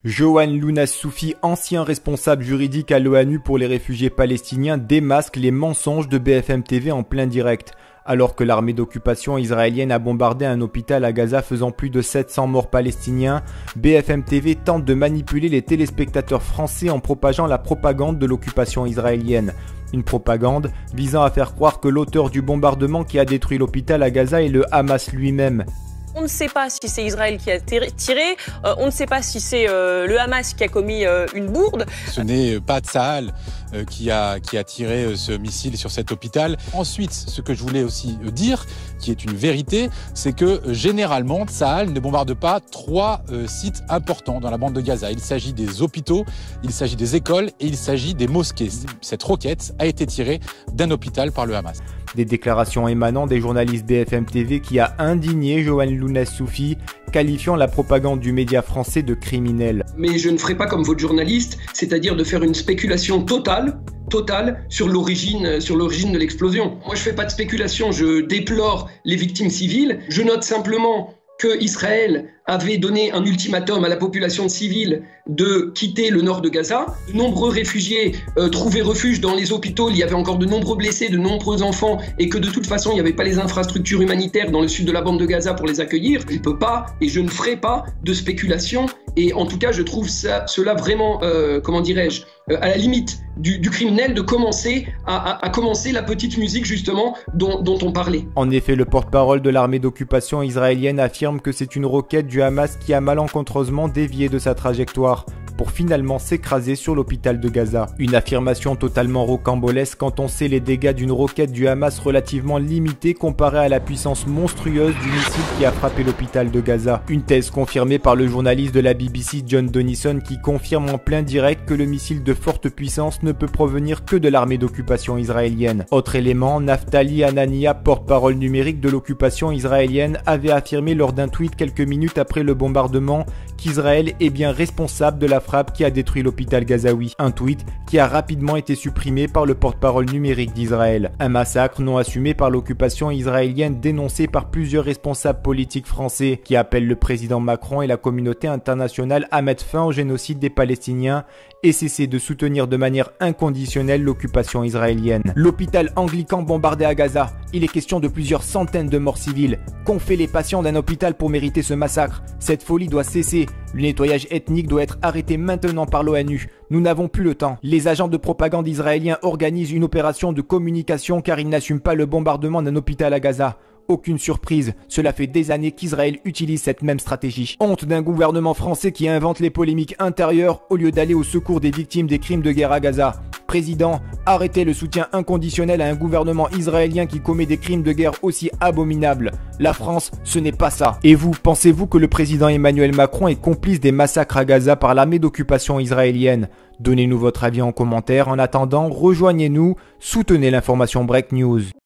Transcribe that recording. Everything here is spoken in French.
Johan Lounas Soufi, ancien responsable juridique à l'ONU pour les réfugiés palestiniens, démasque les mensonges de BFM TV en plein direct. Alors que l'armée d'occupation israélienne a bombardé un hôpital à Gaza faisant plus de 700 morts palestiniens, BFM TV tente de manipuler les téléspectateurs français en propageant la propagande de l'occupation israélienne. Une propagande visant à faire croire que l'auteur du bombardement qui a détruit l'hôpital à Gaza est le Hamas lui-même. On ne sait pas si c'est Israël qui a tiré, on ne sait pas si c'est le Hamas qui a commis une bourde. Ce n'est pas Tsahal qui a tiré ce missile sur cet hôpital. Ensuite, ce que je voulais aussi dire, qui est une vérité, c'est que généralement, Tsahal ne bombarde pas trois sites importants dans la bande de Gaza. Il s'agit des hôpitaux, il s'agit des écoles et il s'agit des mosquées. Cette roquette a été tirée d'un hôpital par le Hamas. Des déclarations émanant des journalistes BFM TV qui a indigné Johan Lounas Soufi, qualifiant la propagande du média français de criminelle. Mais je ne ferai pas comme votre journaliste, c'est-à-dire de faire une spéculation totale sur l'origine de l'explosion. Moi, je fais pas de spéculation, je déplore les victimes civiles. Je note simplement que Israël avait donné un ultimatum à la population civile de quitter le nord de Gaza. De nombreux réfugiés trouvaient refuge dans les hôpitaux, il y avait encore de nombreux blessés, de nombreux enfants, et que de toute façon, il n'y avait pas les infrastructures humanitaires dans le sud de la bande de Gaza pour les accueillir. Je ne peux pas, et je ne ferai pas de spéculation, et en tout cas, je trouve cela vraiment, à la limite du criminel de commencer à commencer la petite musique justement dont on parlait. En effet, le porte-parole de l'armée d'occupation israélienne affirme que c'est une roquette du Hamas qui a malencontreusement dévié de sa trajectoire pour finalement s'écraser sur l'hôpital de Gaza. Une affirmation totalement rocambolesque quand on sait les dégâts d'une roquette du Hamas relativement limitée comparée à la puissance monstrueuse du missile qui a frappé l'hôpital de Gaza. Une thèse confirmée par le journaliste de la BBC John Donnison qui confirme en plein direct que le missile de forte puissance ne peut provenir que de l'armée d'occupation israélienne. Autre élément, Naftali Hanania, porte-parole numérique de l'occupation israélienne, avait affirmé lors d'un tweet quelques minutes après le bombardement qu'Israël est bien responsable de la frappe qui a détruit l'hôpital gazaoui. Un tweet qui a rapidement été supprimé par le porte-parole numérique d'Israël. Un massacre non assumé par l'occupation israélienne dénoncé par plusieurs responsables politiques français qui appellent le président Macron et la communauté internationale à mettre fin au génocide des Palestiniens et cesser de soutenir de manière inconditionnelle l'occupation israélienne. L'hôpital anglican bombardé à Gaza. Il est question de plusieurs centaines de morts civiles. Qu'ont fait les patients d'un hôpital pour mériter ce massacre? Cette folie doit cesser. Le nettoyage ethnique doit être arrêté maintenant par l'ONU. Nous n'avons plus le temps. Les agents de propagande israéliens organisent une opération de communication car ils n'assument pas le bombardement d'un hôpital à Gaza. Aucune surprise, cela fait des années qu'Israël utilise cette même stratégie. Honte d'un gouvernement français qui invente les polémiques intérieures au lieu d'aller au secours des victimes des crimes de guerre à Gaza. Président, arrêtez le soutien inconditionnel à un gouvernement israélien qui commet des crimes de guerre aussi abominables. La France, ce n'est pas ça. Et vous, pensez-vous que le président Emmanuel Macron est complice des massacres à Gaza par l'armée d'occupation israélienne? Donnez-nous votre avis en commentaire. En attendant, rejoignez-nous, soutenez l'information Break News.